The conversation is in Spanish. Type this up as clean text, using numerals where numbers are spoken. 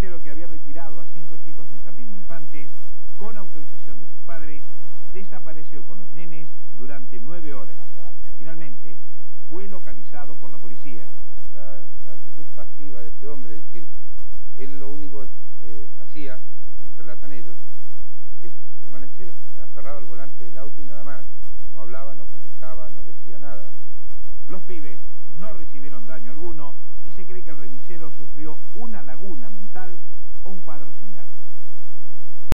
remisero, que había retirado a 5 chicos de un jardín de infantes con autorización de sus padres, desapareció con los nenes durante 9 horas. Finalmente, fue localizado por la policía. La actitud pasiva de este hombre, es decir, él lo único hacía, según relatan ellos, es permanecer aferrado al volante del auto y nada más. No hablaba, no contestaba, no decía nada. Los pibes no recibieron daño alguno y se cree que el remisero sufrió una laguna mental o un cuadro similar.